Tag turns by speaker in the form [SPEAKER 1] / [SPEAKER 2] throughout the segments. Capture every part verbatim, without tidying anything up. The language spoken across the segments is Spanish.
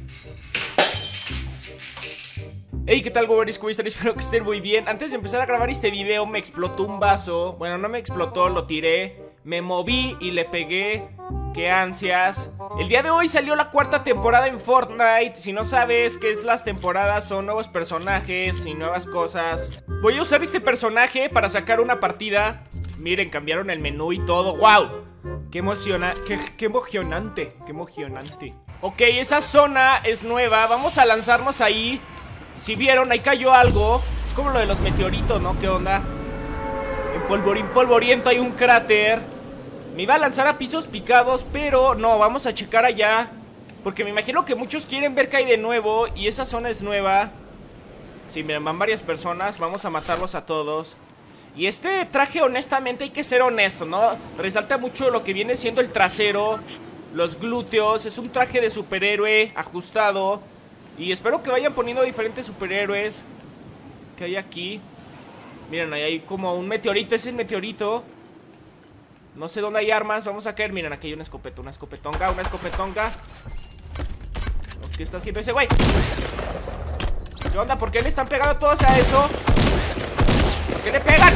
[SPEAKER 1] Hey, ¿qué tal, Goberis? ¿Cómo están? Espero que estén muy bien. Antes de empezar a grabar este video me explotó un vaso. Bueno, no me explotó, lo tiré. Me moví y le pegué. ¡Qué ansias! El día de hoy salió la cuarta temporada en Fortnite. Si no sabes qué es las temporadas, son nuevos personajes y nuevas cosas. Voy a usar este personaje para sacar una partida. Miren, cambiaron el menú y todo. ¡Wow! ¡Qué emociona... qué, qué emocionante! ¡Qué emocionante! Ok, esa zona es nueva. Vamos a lanzarnos ahí. Si vieron, ahí cayó algo. Es como lo de los meteoritos, ¿no? ¿Qué onda? En polvorín polvoriento hay un cráter. Me iba a lanzar a pisos picados, pero no, vamos a checar allá. Porque me imagino que muchos quieren ver qué hay de nuevo. Y esa zona es nueva. Sí, miren, van varias personas. Vamos a matarlos a todos. Y este traje, honestamente, hay que ser honesto, ¿no? Resalta mucho lo que viene siendo el trasero, los glúteos. Es un traje de superhéroe ajustado. Y espero que vayan poniendo diferentes superhéroes que hay aquí. Miren, ahí hay como un meteorito. Ese es el meteorito. No sé dónde hay armas. Vamos a caer. Miren, aquí hay una escopeta, una escopetonga, una escopetonga. ¿Qué está haciendo ese güey? ¿Qué onda? ¿Por qué le están pegando todos a eso? ¿Por qué le pegan?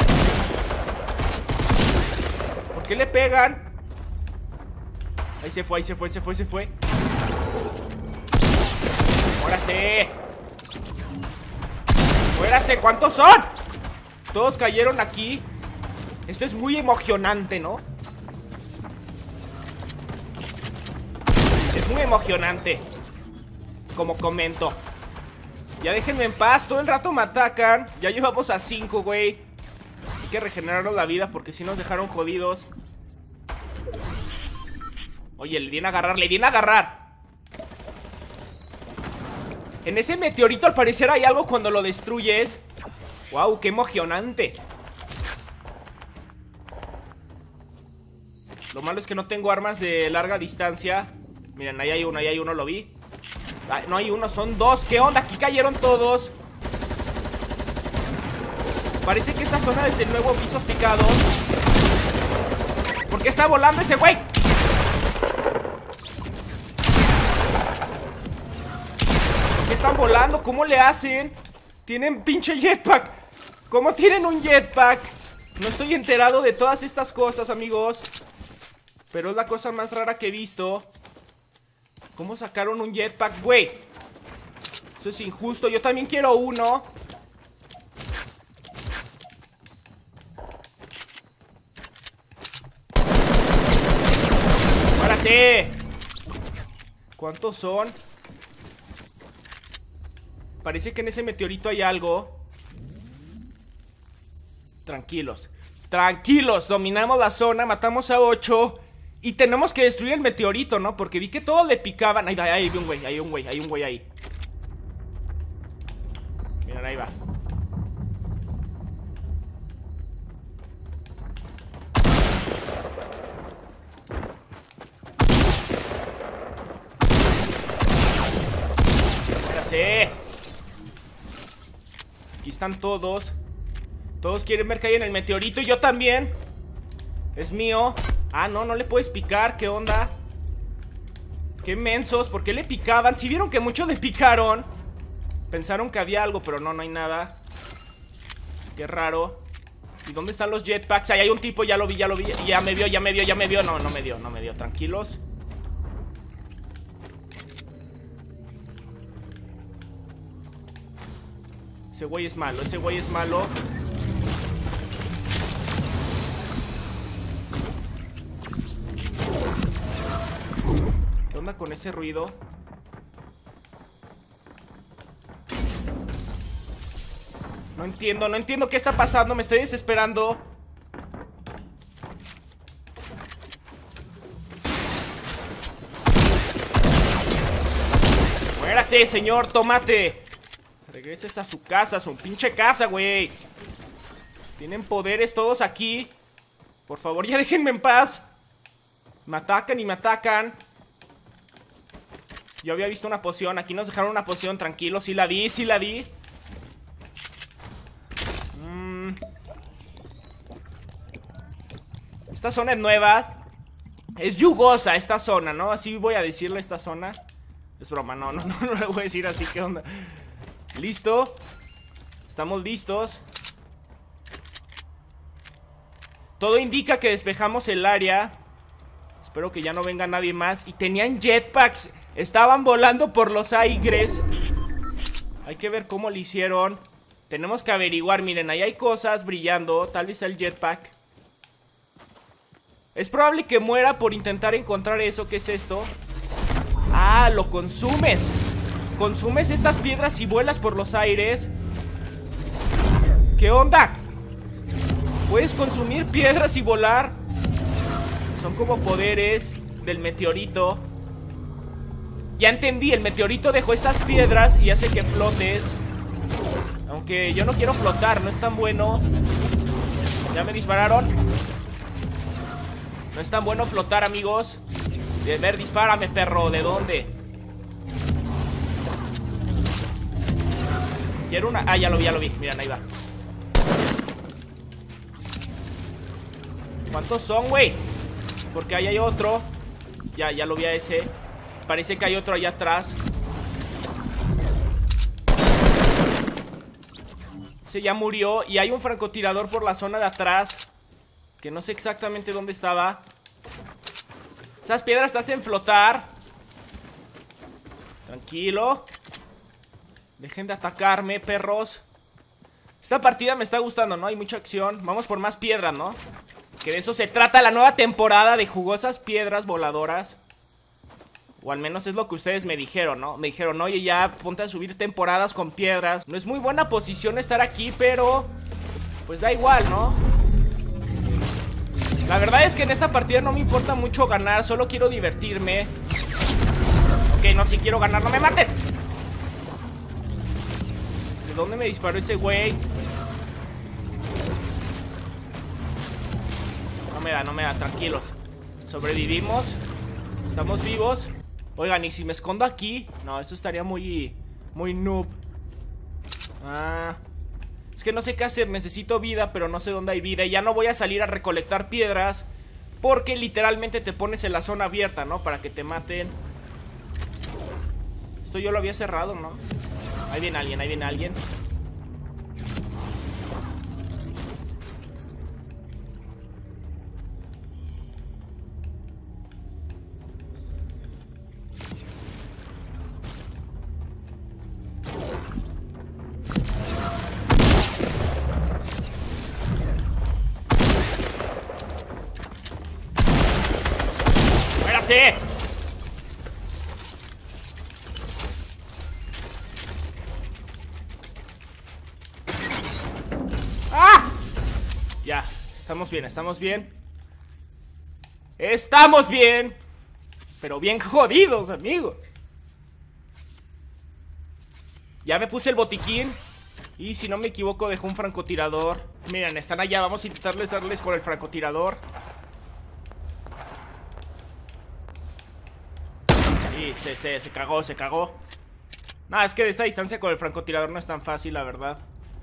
[SPEAKER 1] ¿Por qué le pegan? Ahí se fue, ahí se fue, se fue, se fue. ¡Muérase! ¡Muérase! ¿Cuántos son? Todos cayeron aquí. Esto es muy emocionante, ¿no? Es muy emocionante, como comento. Ya déjenme en paz, todo el rato me atacan. Ya llevamos a cinco, güey. Hay que regenerarnos la vida porque si nos dejaron jodidos. Oye, le viene a agarrar, le viene a agarrar. En ese meteorito al parecer hay algo cuando lo destruyes. Wow, qué emocionante. Lo malo es que no tengo armas de larga distancia. Miren, ahí hay uno, ahí hay uno, lo vi. Ay, no hay uno, son dos. ¿Qué onda? Aquí cayeron todos. Parece que esta zona es el nuevo pisos picados. ¿Por qué está volando ese güey? Están volando, ¿cómo le hacen? Tienen pinche jetpack. ¿Cómo tienen un jetpack? No estoy enterado de todas estas cosas, amigos. Pero es la cosa más rara que he visto. ¿Cómo sacaron un jetpack, güey? Eso es injusto, yo también quiero uno. ¡Ahora sí! ¿Cuántos son? Parece que en ese meteorito hay algo. Tranquilos. Tranquilos, dominamos la zona, matamos a ocho. Y tenemos que destruir el meteorito, ¿no? Porque vi que todos le picaban. Ahí va, ahí hay un güey, hay un güey, hay un güey ahí. Miren, ahí va. Espérate. Aquí están todos. Todos quieren ver que hay en el meteorito y yo también. Es mío. Ah, no, no le puedes picar, ¿qué onda? Qué mensos, ¿por qué le picaban? Si vieron que muchos le picaron. Pensaron que había algo, pero no, no hay nada. Qué raro. ¿Y dónde están los jetpacks? Ahí hay un tipo, ya lo vi, ya lo vi. Ya me vio, ya me vio, ya me vio. No, no me dio, no me dio, tranquilos. Ese güey es malo, ese güey es malo. ¿Qué onda con ese ruido? No entiendo, no entiendo qué está pasando. Me estoy desesperando. Muérase, señor tomate. Regreses a su casa, a su pinche casa, güey. Tienen poderes todos aquí. Por favor, ya déjenme en paz. Me atacan y me atacan. Yo había visto una poción. Aquí nos dejaron una poción, tranquilo. Sí la vi, sí la vi. mm. Esta zona es nueva. Es yugosa esta zona, ¿no? Así voy a decirle esta zona. Es broma, no, no, no, no le voy a decir así, ¿qué onda? Listo. Estamos listos. Todo indica que despejamos el área. Espero que ya no venga nadie más. Y tenían jetpacks. Estaban volando por los aires. Hay que ver cómo lo hicieron. Tenemos que averiguar, miren, ahí hay cosas brillando. Tal vez el jetpack. Es probable que muera por intentar encontrar eso. ¿Qué es esto? Ah, lo consumes. Consumes estas piedras y vuelas por los aires. ¿Qué onda? Puedes consumir piedras y volar. Son como poderes del meteorito. Ya entendí, el meteorito dejó estas piedras y hace que flotes. Aunque yo no quiero flotar, no es tan bueno. Ya me dispararon. No es tan bueno flotar, amigos. De ver, dispárame, perro. ¿De dónde? Quiero una... Ah, ya lo vi, ya lo vi. Miren, ahí va. ¿Cuántos son, güey? Porque ahí hay otro. Ya, ya lo vi a ese. Parece que hay otro allá atrás. Ese ya murió. Y hay un francotirador por la zona de atrás, que no sé exactamente dónde estaba. Esas piedras te hacen flotar. Tranquilo. Dejen de atacarme, perros. Esta partida me está gustando, ¿no? Hay mucha acción. Vamos por más piedras, ¿no? Que de eso se trata la nueva temporada, de jugosas piedras voladoras. O al menos es lo que ustedes me dijeron, ¿no? Me dijeron, oye, ya ponte a subir temporadas con piedras. No es muy buena posición estar aquí, pero pues da igual, ¿no? La verdad es que en esta partida no me importa mucho ganar. Solo quiero divertirme. Ok, no, si quiero ganar, no me maten. ¿De dónde me disparó ese güey? No me da, no me da, tranquilos. Sobrevivimos. Estamos vivos. Oigan, ¿y si me escondo aquí? No, eso estaría muy... muy noob. Ah... Es que no sé qué hacer, necesito vida, pero no sé dónde hay vida. Y ya no voy a salir a recolectar piedras, porque literalmente te pones en la zona abierta, ¿no? Para que te maten. Esto yo lo había cerrado, ¿no? Ahí viene alguien, ahí viene alguien. ¡Muérase! ¡Ah! Ya, estamos bien, estamos bien. Estamos bien. Pero bien jodidos, amigos. Ya me puse el botiquín. Y si no me equivoco dejó un francotirador. Miren, están allá, vamos a intentarles darles con el francotirador. Sí, se, se, se cagó, se cagó. Nada, es que de esta distancia con el francotirador no es tan fácil, la verdad.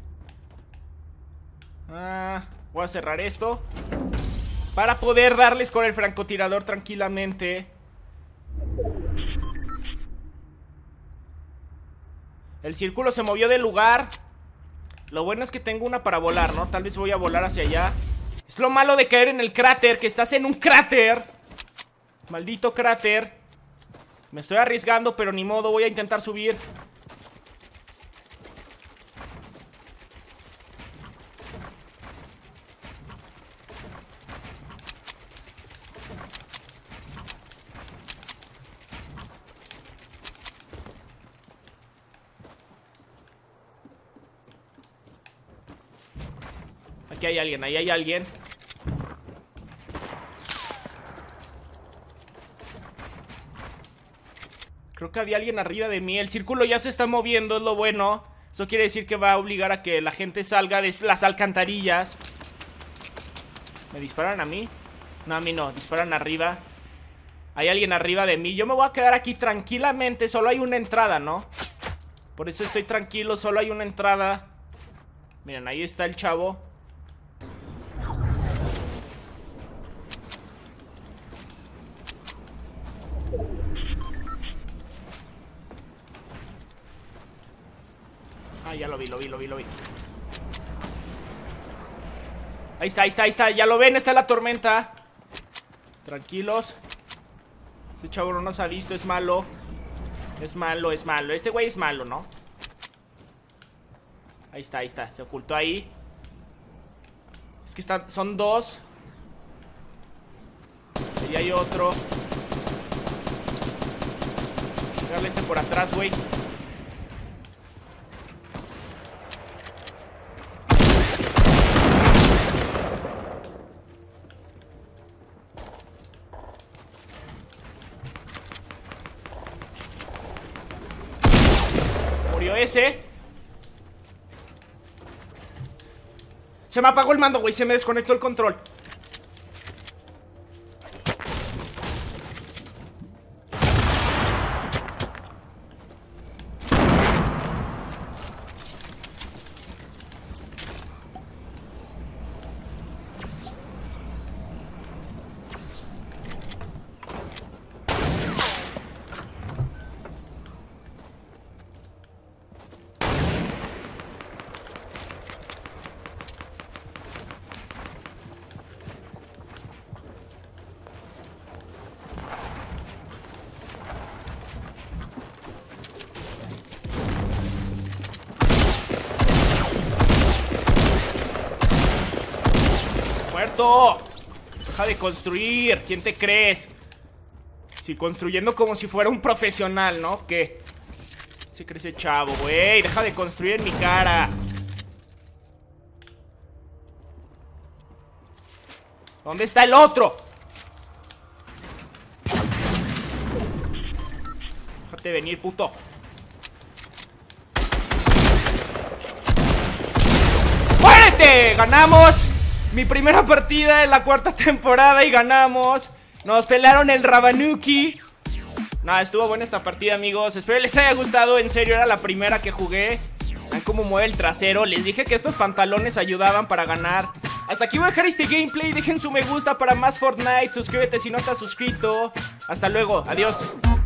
[SPEAKER 1] Ah, voy a cerrar esto para poder darles con el francotirador tranquilamente. El círculo se movió del lugar. Lo bueno es que tengo una para volar, ¿no? Tal vez voy a volar hacia allá. Es lo malo de caer en el cráter, que estás en un cráter. Maldito cráter. Me estoy arriesgando, pero ni modo, voy a intentar subir. Aquí hay alguien, ahí hay alguien. Creo que había alguien arriba de mí. El círculo ya se está moviendo, es lo bueno. Eso quiere decir que va a obligar a que la gente salga de las alcantarillas. ¿Me disparan a mí? No, a mí no, disparan arriba. Hay alguien arriba de mí. Yo me voy a quedar aquí tranquilamente. Solo hay una entrada, ¿no? Por eso estoy tranquilo, solo hay una entrada. Miren, ahí está el chavo. Ah, ya lo vi, lo vi, lo vi, lo vi. Ahí está, ahí está, ahí está. Ya lo ven, está la tormenta. Tranquilos. Este chavo no nos ha visto, es malo. Es malo, es malo. Este güey es malo, ¿no? Ahí está, ahí está. Se ocultó ahí. Es que están, son dos. Ahí hay otro. Pegarle este por atrás, güey. Murió ese. Se me apagó el mando, güey. Se me desconectó el control. ¡Muerto! Deja de construir. ¿Quién te crees? Si construyendo como si fuera un profesional, ¿no? ¿Qué? Se cree ese chavo, güey. Deja de construir en mi cara. ¿Dónde está el otro? Déjate venir, puto. ¡Muérete! ¡Ganamos! Mi primera partida en la cuarta temporada y ganamos. Nos pelaron el Rabanuki. Nada, estuvo buena esta partida, amigos. Espero les haya gustado, en serio, era la primera que jugué. Vean cómo mueve el trasero. Les dije que estos pantalones ayudaban para ganar. Hasta aquí voy a dejar este gameplay. Dejen su me gusta para más Fortnite. Suscríbete si no te has suscrito. Hasta luego, adiós.